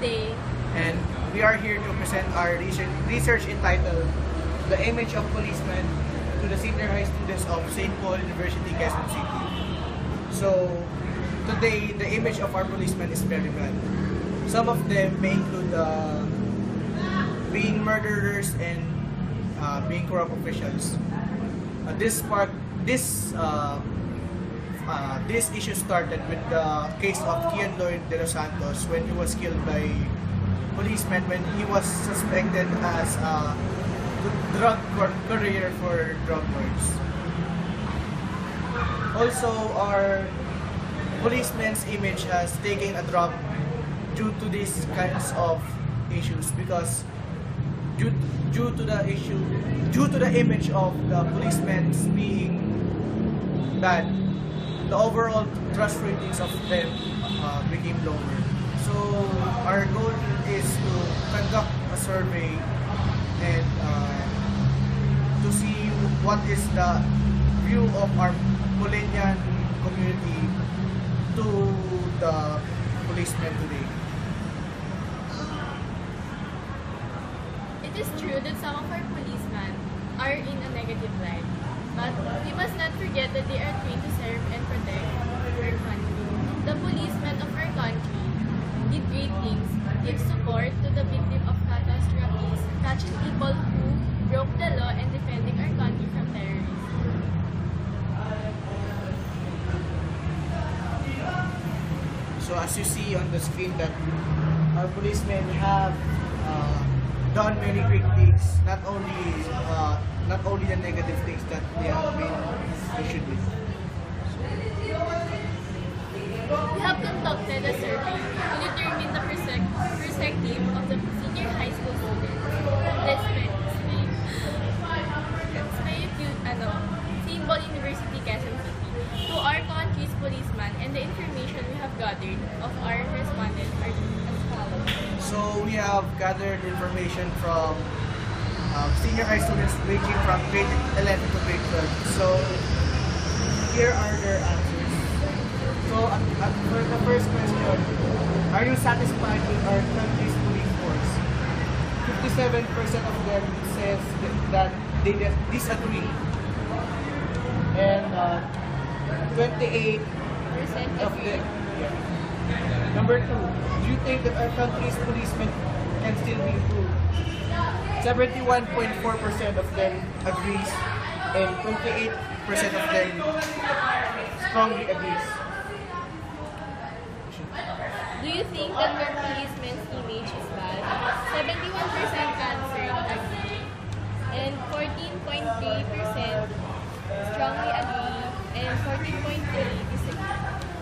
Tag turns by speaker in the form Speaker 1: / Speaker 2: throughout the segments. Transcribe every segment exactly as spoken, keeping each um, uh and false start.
Speaker 1: day.
Speaker 2: And we are here to present our research, research entitled The Image of Policemen to the Senior High Students of Saint Paul University, Quezon City. So, today, the image of our policemen is very bad. Some of them may include uh, being murderers and uh, being corrupt officials. Uh, this part, this uh, uh, this issue started with the case of Kian Lloyd de los Santos when he was killed by policemen when he was suspected as a drug courier for drug lords. Also, our policeman's image has taken a drop due to these kinds of issues because due, due to the issue, due to the image of the policemen being bad, the overall trust ratings of them uh, became lower. So our goal is to conduct a survey and uh, to see what is the view of our Polenian community to the policemen today.
Speaker 1: It is true that some of our policemen are in a negative light, but we must not forget that they are trained to serve and protect our country. The policemen of our country did great things, give support to the victim of catastrophes, catching people who broke the law and defending our country from terrorists.
Speaker 2: So as you see on the screen that our policemen have uh, done many great things, not only uh, not only the negative things that they have been issued with.
Speaker 1: We have conducted a survey to determine the perspective of the senior high school students. Let's may, let's may you, ano, Saint Paul University, Quezon City, to our country's policemen, and the information we have gathered of our respondents are as follows.
Speaker 2: So we have gathered information from uh, senior high students ranging from grade eleven to grade twelve. So here are their answers. So uh, uh, for the first question, are you satisfied with our country's police force? fifty-seven percent of them says that they disagree. And uh, twenty-eight percent of them. Yeah. Number two, do you think that our country's policemen can still be improved? seventy-one point four percent of them agrees and twenty-eight percent of them strongly agrees.
Speaker 1: Do you think that our policeman's image is bad? seventy-one percent answered agree, and fourteen point three percent strongly agree, and fourteen point three percent disagree.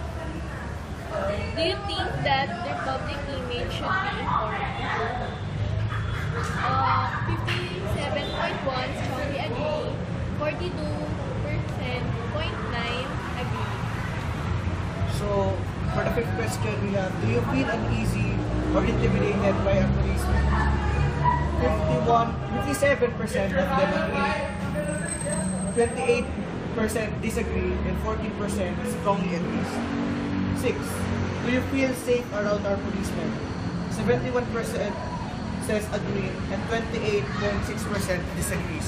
Speaker 1: Do you think that their public image should be improved? Uh, fifty-seven point one strongly agree, forty-two percent point nine agree.
Speaker 2: So, for the fifth question we have, do you feel uneasy or intimidated by a policeman? fifty-one, fifty-seven percent of them agree, twenty-eight percent disagree, and fourteen percent strongly agrees. six. Do you feel safe around our policemen? seventy-one percent says agree, and twenty-eight point six percent disagrees.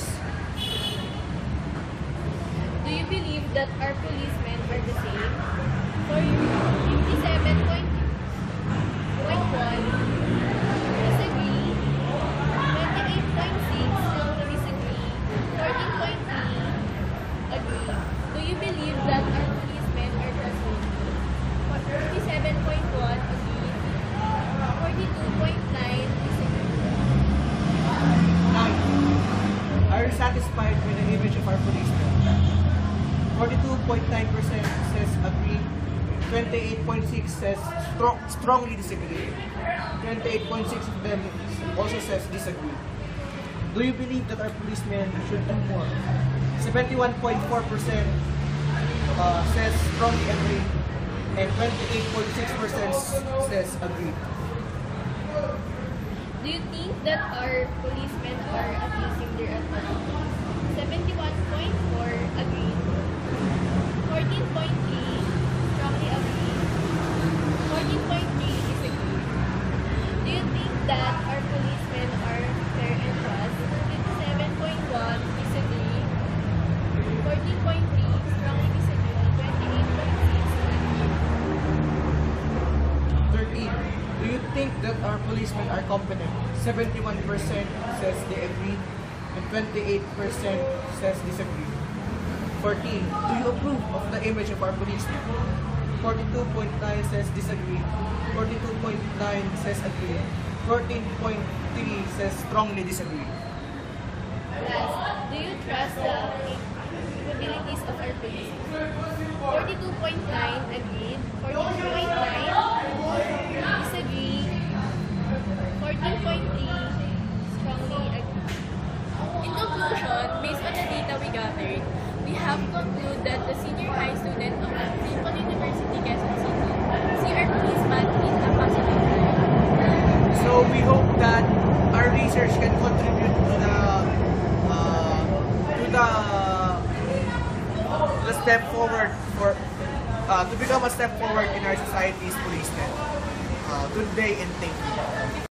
Speaker 1: Do you believe that our policemen are the same? For fifty-seven point one disagree, twenty-eight point six strongly disagree, fourteen point three agree. Do you believe that our policemen are trustworthy? fifty-seven point one agree, forty-two point nine disagree.
Speaker 2: nine. Are you satisfied with the image of our policemen? forty-two point nine percent says agree, twenty-eight point six says strong, strongly disagree, twenty-eight point six of them also says disagree. Do you believe that our policemen should do more? seventy-one point four percent uh, says strongly agree, and twenty-eight point six percent says agree.
Speaker 1: Do you think that our policemen are abusing their authority? seventy-one point four agree, fourteen point three strongly agree, fourteen point three disagree. Do
Speaker 2: think that our policemen are competent? seventy-one percent says they agree, and twenty-eight percent says disagree. fourteen. Do you approve of the image of our policemen? forty-two point nine says disagree. forty-two point nine says agree. fourteen point three says strongly disagree.
Speaker 1: Last, do you trust the capabilities of our police? forty-two point nine agreed, fourteen point nine disagree, fourteen point three strongly agree. In conclusion, based on the data we gathered, we have concluded that the senior high student of Policemen University, Quezon City see our policeman in a positive light.
Speaker 2: So we hope that our research can contribute to the uh, to the the step forward for uh, to become a step forward in our society's policemen. Uh, good day and thank you.